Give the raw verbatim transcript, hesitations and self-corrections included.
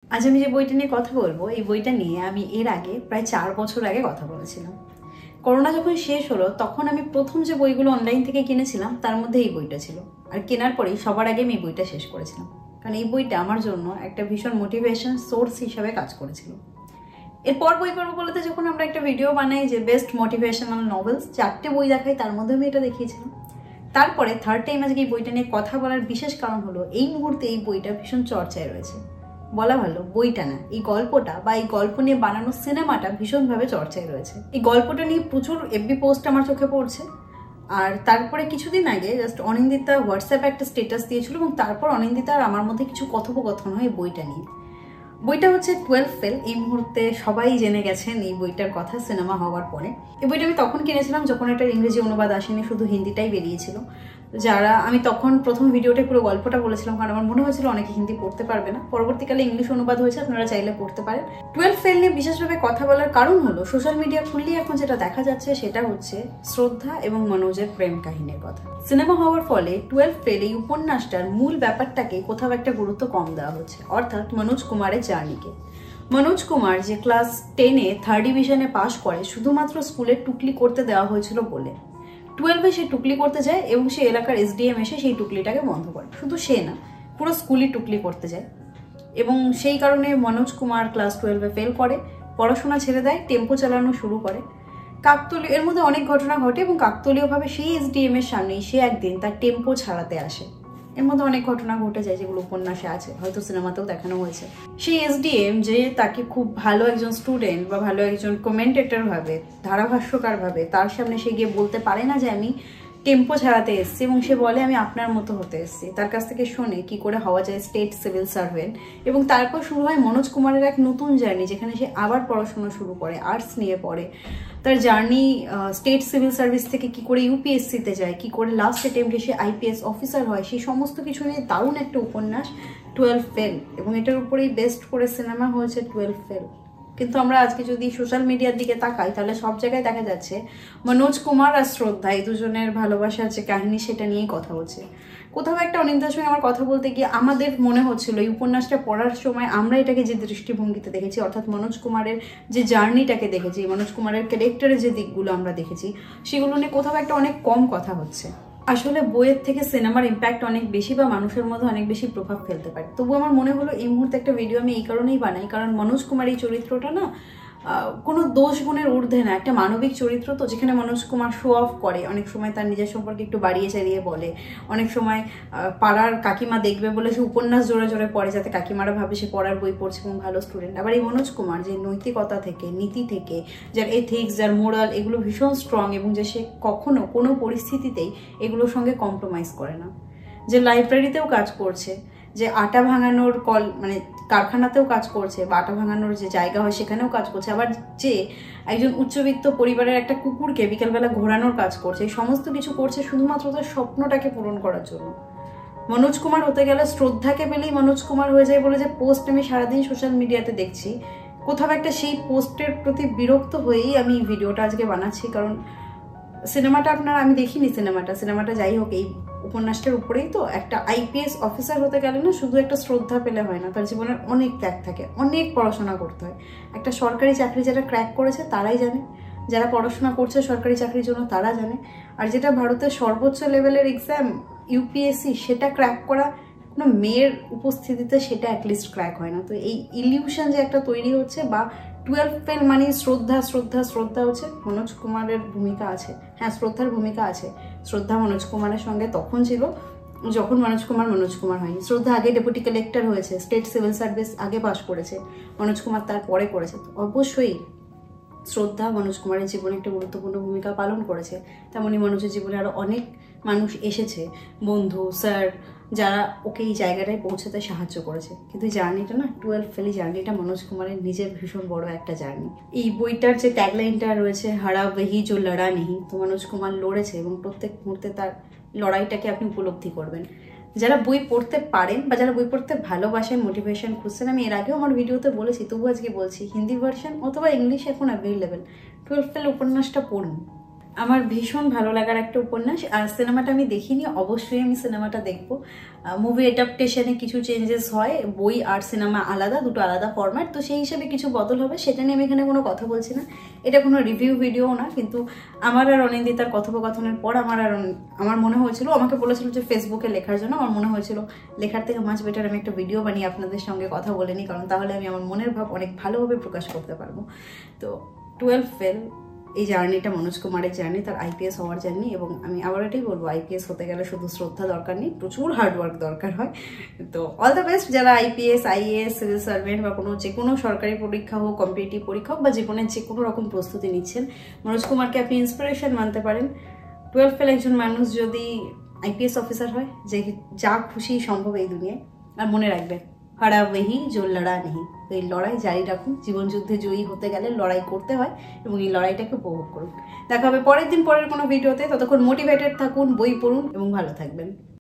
আজ আমি যে বইটা নিয়ে কথা বলবো এই বইটা নিয়ে আমি এর আগে প্রায় চার বছর আগে কথা বলেছিলাম। করোনা যখন শেষ হলো তখন আমি প্রথম যে বইগুলো অনলাইন থেকে কিনেছিলাম তার মধ্যে এই বইটা ছিল। আর কেনার পরেই সবার আগে আমি এই বইটা শেষ করেছিলাম, কারণ এই বইটা আমার জন্য একটা ভীষণ মোটিভেশন সোর্স হিসাবে কাজ করেছিল। এরপর বই পড়বো বলতে যখন আমরা একটা ভিডিও বানাই যে বেস্ট মোটিভেশনাল নভেলস, চারটে বই দেখাই, তার মধ্যে আমি এটা দেখিয়েছিলাম। তারপরে থার্ড টাইম আজকে এই বইটা নিয়ে কথা বলার বিশেষ কারণ হলো এই মুহূর্তে এই বইটা ভীষণ চর্চায় রয়েছে। বলা ভালো বইটা না, এই গল্পটা বা এই গল্প নিয়ে বানানো সিনেমাটা ভীষণভাবে চর্চায় রয়েছে। এই গল্পটা নিয়ে প্রচুর এফবি পোস্ট আমার চোখে পড়ছে। আর তারপরে কিছুদিন আগে জাস্ট অনিন্দিতা হোয়াটসঅ্যাপে একটা স্টেটাস দিয়েছিল এবং তারপর অনিন্দিতা আর আমার মধ্যে কিছু কথোপকথন হয় বইটা নিয়ে। বইটা হচ্ছে টুয়েলভ ফেল। এই মুহূর্তে সবাই জেনে গেছেন এই বইটার কথা সিনেমা হওয়ার পরে। এই বইটা আমি তখন কিনেছিলাম যখন এটার ইংরেজি অনুবাদ আসেনি, শুধু হিন্দিটাই বেরিয়েছিল। যারা আমি তখন প্রথম ভিডিওতে পুরো গল্পটা বলেছিলাম, কারণ আমার মনে হয়েছিল অনেকে হিন্দি পড়তে পারবে না। পরবর্তীকালে ইংলিশ অনুবাদ হয়েছে, আপনারা চাইলে পড়তে পারেন। টুয়েলভ ফেল নিয়ে বিশেষভাবে কথা বলার কারণ হলো সোশ্যাল মিডিয়া খুললেই এখন যেটা দেখা যাচ্ছে সেটা হচ্ছে শ্রদ্ধা এবং মনোজের প্রেম কাহিনীর কথা। সিনেমা হওয়ার ফলে টুয়েলভ ফেল এই উপন্যাসটার মূল ব্যাপারটাকে কোথাও একটা গুরুত্ব কম দেওয়া হচ্ছে, অর্থাৎ মনোজ কুমারের জার্নিকে। মনোজ কুমার যে ক্লাস টেনে থার্ড ডিভিশনে পাশ করে শুধুমাত্র স্কুলে টুকলি করতে দেওয়া হয়েছিল বলে, টুয়েলভে সে টুকলি করতে যায় এবং সে এলাকার এসডিএম এসে সেই টুকলিটাকে বন্ধ করে। শুধু সে না, পুরো স্কুলই টুকলি করতে যায় এবং সেই কারণে মনোজ কুমার ক্লাস টুয়েলভে ফেল করে, পড়াশোনা ছেড়ে দেয়, টেম্পো চালানো শুরু করে। কাকতলীয় এর মধ্যে অনেক ঘটনা ঘটে এবং কাকতলীয়ভাবে সেই এসডিএম এর সামনেই সে একদিন তার টেম্পো ছাড়াতে আসে। এর মধ্যে অনেক ঘটনা ঘটে যায় যেগুলো উপন্যাসে আছে, হয়তো সিনেমাতেও দেখানো হয়েছে। সেই এসডিএম যে তাকে খুব ভালো একজন স্টুডেন্ট বা ভালো একজন কমেন্টেটর ভাবে, ধারাভাষ্যকার ভাবে, তার সামনে সে গিয়ে বলতে পারে না যে আমি টেম্পো ছাড়াতে এসেছি, এবং সে বলে আমি আপনার মতো হতে এসেছি। তার কাছ থেকে শোনে কি করে হওয়া যায় স্টেট সিভিল সার্ভেন্ট, এবং তারপর শুরু হয় মনোজ কুমারের এক নতুন জার্নি, যেখানে সে আবার পড়াশোনা শুরু করে, আর্টস নিয়ে পড়ে। তার জার্নি স্টেট সিভিল সার্ভিস থেকে কি করে ইউপিএসসিতে যায়, কি করে লাস্ট অ্যাটেম্পটে সে আইপিএস অফিসার হয়, সেই সমস্ত কিছু নিয়ে দারুণ একটা উপন্যাস টুয়েলভ ফেল, এবং এটার উপরেই বেস্ট করে সিনেমা হয়েছে টুয়েলভ ফেল। কিন্তু আমরা আজকে যদি সোশ্যাল মিডিয়ার দিকে তাকাই তাহলে সব জায়গায় দেখা যাচ্ছে মনোজ কুমার আর শ্রদ্ধা এই দুজনের ভালোবাসার যে কাহিনী সেটা নিয়েই কথা হচ্ছে। কোথাও একটা অনিন্দার সঙ্গে আমার কথা বলতে গিয়ে আমাদের মনে হচ্ছিল এই উপন্যাসটা পড়ার সময় আমরা এটাকে যে দৃষ্টিভঙ্গিতে দেখেছি, অর্থাৎ মনোজ কুমারের যে জার্নিটাকে দেখেছি, মনোজ কুমারের ক্যারেক্টারের যে দিকগুলো আমরা দেখেছি, সেগুলো নিয়ে কোথাও একটা অনেক কম কথা হচ্ছে। আসলে বইয়ের থেকে সিনেমার ইম্প্যাক্ট অনেক বেশি বা মানুষের মধ্যে অনেক বেশি প্রভাব ফেলতে পারে। তবু আমার মনে হলো এই মুহূর্তে একটা ভিডিও আমি এই কারণেই বানাই, কারণ মনোজ কুমার এই চরিত্রটা না কোনো দোষ গুণের ঊর্ধ্বে না, একটা মানবিক চরিত্র। তো যেখানে মনোজ কুমার শো অফ করে, অনেক সময় তার নিজের সম্পর্কে একটু বাড়িয়ে চালিয়ে বলে, অনেক সময় পাড়ার কাকিমা দেখবে বলে সে উপন্যাস জোরে জোরে পড়ে যাতে কাকিমারা ভাবে সে পড়ার বই পড়ছে এবং ভালো স্টুডেন্ট। আবার এই মনোজ কুমার যে নৈতিকতা থেকে, নীতি থেকে, যার এথিক্স, যার মোরাল, এগুলো ভীষণ স্ট্রং, এবং যে সে কখনো কোনো পরিস্থিতিতেই এগুলোর সঙ্গে কম্প্রোমাইজ করে না। যে লাইব্রেরিতেও কাজ করছে, যে আটা ভাঙানোর কল মানে কারখানাতেও কাজ করছে, বা আটা ভাঙানোর যে জায়গা হয় সেখানেও কাজ করছে, আবার যে একজন উচ্চবিত্ত পরিবারের একটা কুকুরকে বিকেলবেলা ঘোরানোর কাজ করছে, এই সমস্ত কিছু করছে শুধুমাত্র তার স্বপ্নটাকে পূরণ করার জন্য। মনোজ কুমার হতে গেলে শ্রদ্ধাকে পেলেই মনোজ কুমার হয়ে যায় বলে যে পোস্ট আমি সারাদিন সোশ্যাল মিডিয়াতে দেখছি, কোথাও একটা সেই পোস্টের প্রতি বিরক্ত হয়েই আমি এই ভিডিওটা আজকে বানাচ্ছি। কারণ সিনেমাটা আপনারা, আমি দেখিনি সিনেমাটা সিনেমাটা যাই হোক, এই উপন্যাসটার উপরেই তো একটা আইপিএস অফিসার হতে গেলে না শুধু একটা শ্রদ্ধা পেলে হয় না, তার জীবনের অনেক ত্যাগ থাকে, অনেক পড়াশোনা করতে হয়। একটা সরকারি চাকরি যারা ক্র্যাক করেছে তারাই জানে, যারা পড়াশোনা করছে সরকারি চাকরির জন্য তারা জানে। আর যেটা ভারতের সর্বোচ্চ লেভেলের এক্সাম ইউপিএসসি, সেটা ক্র্যাক করা কোনো মেয়ের উপস্থিতিতে সেটা অ্যাটলিস্ট ক্র্যাক হয় না। তো এই ইলিউশন যে একটা তৈরি হচ্ছে, বা টুয়েলভ ফেল মানে শ্রদ্ধা শ্রদ্ধা শ্রদ্ধা হচ্ছে, মনোজ কুমারের ভূমিকা আছে, হ্যাঁ শ্রদ্ধার ভূমিকা আছে। শ্রদ্ধা মনোজ কুমারের সঙ্গে তখন ছিল যখন মনোজ কুমার মনোজ কুমার হয়নি। শ্রদ্ধা আগে ডেপুটি কালেক্টর হয়েছে, স্টেট সিভিল সার্ভিস আগে পাশ করেছে, মনোজ কুমার তার পরে করেছে। তো অবশ্যই শ্রদ্ধা মনোজ কুমারের জীবনে একটা গুরুত্বপূর্ণ ভূমিকা পালন করেছে। তেমনি মনোজের জীবনে আরো অনেক মানুষ এসেছে, বন্ধু, স্যার, যারা ওকে এই জায়গাটায় পৌঁছাতে সাহায্য করেছে। কিন্তু জার্নিটা না, টুয়েলভ ফেলি জার্নিটা মনোজ কুমারের নিজের ভীষণ বড় একটা জার্নি। এই বইটার যে ট্যাগলাইনটা রয়েছে, হারা ওহি জো লড়া নেহি, তো মনোজ কুমার লড়েছে এবং প্রত্যেক মুহূর্তে তার লড়াইটাকে আপনি উপলব্ধি করবেন। যারা বই পড়তে পারেন বা যারা বই পড়তে ভালোবাসেন, মোটিভেশন খুঁজছেন, আমি এর আগেও আমার ভিডিওতে বলেছি, তবু আজকে বলছি, হিন্দি ভার্সন অথবা ইংলিশ এখন অ্যাভেলেবেল, টুয়েলভ ফেল উপন্যাসটা পড়ুন। আমার ভীষণ ভালো লাগার একটা উপন্যাস। আর সিনেমাটা আমি দেখিনি, অবশ্যই আমি সিনেমাটা দেখবো। মুভি অ্যাডাপ্টেশনে কিছু চেঞ্জেস হয়, বই আর সিনেমা আলাদা, দুটো আলাদা ফরম্যাট, তো সেই হিসেবে কিছু বদল হবে, সেটা নিয়ে আমি এখানে কোনো কথা বলছি না। এটা কোনো রিভিউ ভিডিও না, কিন্তু আমার আর অনিন্দিতার কথোপকথনের পর আমার আর আমার মনে হয়েছিল, আমাকে বলেছিল যে ফেসবুকে লেখার জন্য, আমার মনে হয়েছিল লেখার থেকে মাছ বেটার আমি একটা ভিডিও বানিয়ে আপনাদের সঙ্গে কথা বলে নিই, কারণ তাহলে আমি আমার মনের ভাব অনেক ভালোভাবে প্রকাশ করতে পারবো। তো টুয়েলভ ফেল, এই জার্নিটা মনোজ কুমারের জার্নি, তার আইপিএস হওয়ার জার্নি, এবং আমি আবার এটাই বলবো, আইপিএস হতে গেলে শুধু শ্রদ্ধা দরকার নেই, প্রচুর হার্ডওয়ার্ক দরকার হয়। তো অল দ্য বেস্ট যারা আইপিএস, আইএএস, সিভিল সার্ভেন্ট বা কোনো যে কোনো সরকারি পরীক্ষা হোক, কম্পিটিটিভ পরীক্ষা হোক বা জীবনের যে কোনো রকম প্রস্তুতি নিচ্ছেন, মনোজ কুমারকে আপনি ইন্সপিরেশন মানতে পারেন। টুয়েলভ ফেল একজন মানুষ যদি আইপিএস অফিসার হয়, যে যা খুশি সম্ভব এই দুনিয়ায়। আর মনে রাখবেন, হারা ওহি জো লড়া নেই, তো এই লড়াই জারি রাখুন। জীবন যুদ্ধে জয়ী হতে গেলে লড়াই করতে হয়, এবং এই লড়াইটাকে উপভোগ করুন। দেখা হবে পরের দিন পরের কোনো ভিডিওতে, ততক্ষণ মোটিভেটেড থাকুন, বই পড়ুন এবং ভালো থাকবেন।